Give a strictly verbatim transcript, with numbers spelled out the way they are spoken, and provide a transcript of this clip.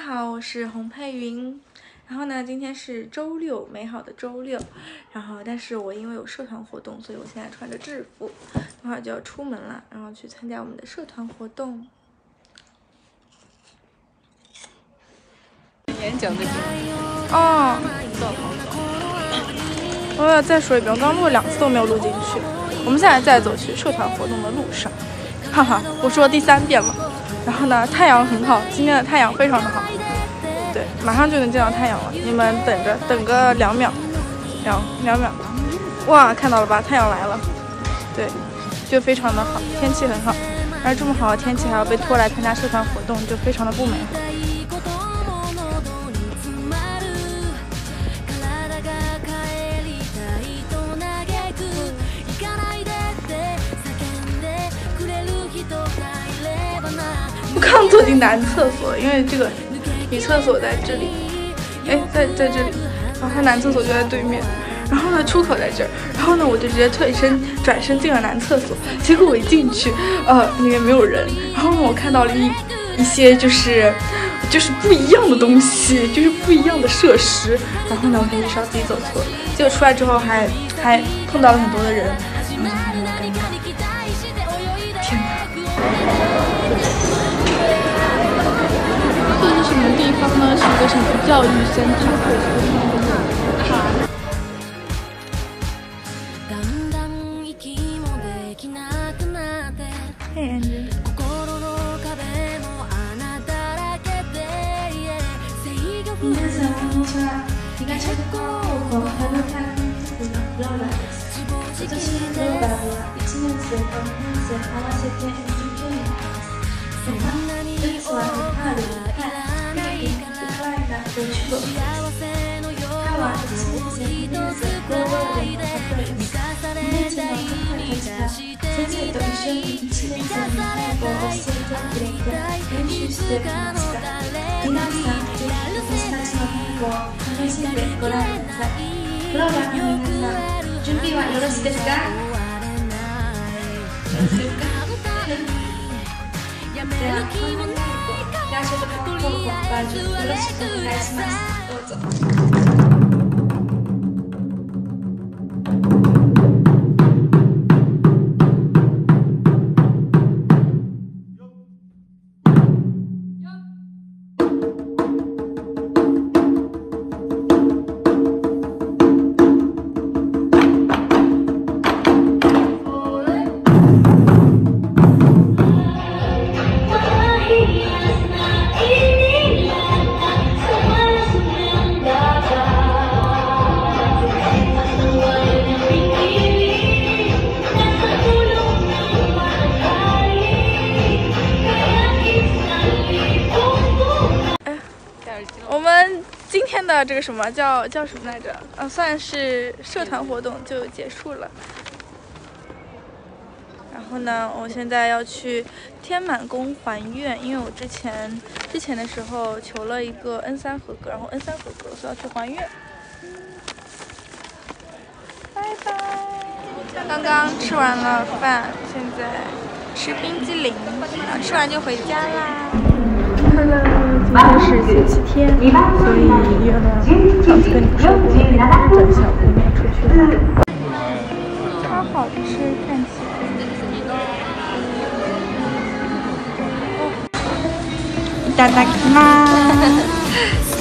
好，我是洪佩云。然后呢，今天是周六，美好的周六。然后，但是我因为有社团活动，所以我现在穿着制服，一会儿就要出门了，然后去参加我们的社团活动。 演讲的时候， 哦，我要再说一遍，我刚录两次都没有录进去。我们现在在走去社团活动的路上，哈哈，我说第三遍了。然后呢，太阳很好，今天的太阳非常的好。对，马上就能见到太阳了，你们等着，等个两秒，两两秒，哇，看到了吧，太阳来了，对，就非常的好，天气很好，而这么好的天气还要被拖来参加社团活动，就非常的不美好。我刚走进男厕所，因为这个女厕所在这里，哎，在在这里，然后他男厕所就在对面，然后呢出口在这儿，然后呢我就直接退身转身进了男厕所，结果我一进去，呃，里面没有人，然后呢我看到了一一些就是就是不一样的东西，就是不一样的设施，然后呢我才意识到自己走错了，结果出来之后还还碰到了很多的人，然后就非常的尴尬，天哪！这是什么地方呢？是一个什么教育센터？嘿，安妮。皆さんこんにちは。東北高校ハロータイム室のローラです。今年のローラはいちねん生とにねん生合わせてじゅうきゅうにんです。ドイツはネパール、タイ、フィリピン、ウクライナと中国です。他はいちねん生、にねん生合同連の方です。にねん生の母たちが先生と一緒にいちねん生に英語を教えてくれて練習してきました。皆さん、ぜひ私たちの言語を楽しんでご覧ください。フローラの皆さん、準備はよろしいですか？よろしいですか？では、こんなに東北高校バージョンよろしくお願いします。どうぞ。我们今天的这个什么叫叫什么来着？呃，算是社团活动就结束了。然后呢，我现在要去天满宫还愿，因为我之前之前的时候求了一个 N 三合格，然后 N 三合格，所以要去还愿。拜拜。刚刚吃完了饭，现在吃冰激凌，然后吃完就回家啦。Hello， 今天是星期天，所以约了上次跟你们说过的那个小姑娘出去了。超好吃，看起来。いただきます。